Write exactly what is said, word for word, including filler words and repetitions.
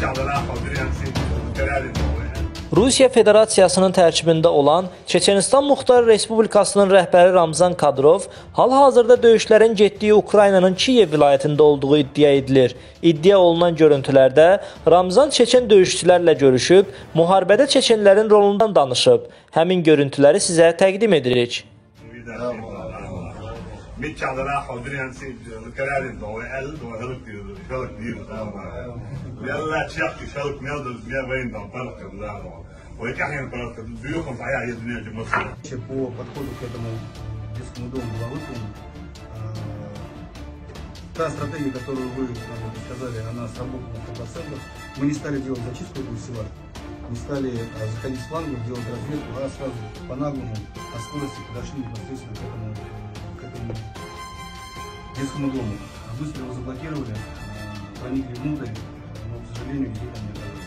Rusiya Federasiyasının tərkibində olan Çeçenistan Muxtar Respublikasının rəhbəri Ramzan Kadyrov hal-hazırda döyüşlərin getdiyi Ukraynanın Kiyev vilayətində olduğu iddia edilir. İddia olunan görüntülərdə Ramzan Çeçen döyüşçülərlə görüşüb, müharibədə Çeçenlərin rolundan danışıb. Həmin görüntüləri sizə təqdim edirik. ويكحيان просто бьём по я извиняюсь по подходу к этому детскому дому была выполнена. Та стратегия, которую вы сказали, она сработала сто процентов. Мы не стали делать зачистку этого села, не стали заходить с флангов, делать разведку, а сразу по-наглому, по скорости подошли непосредственно к этому, к этому детскому дому. Быстро его заблокировали, проникли внутрь, но, к сожалению, где-то не оказалось.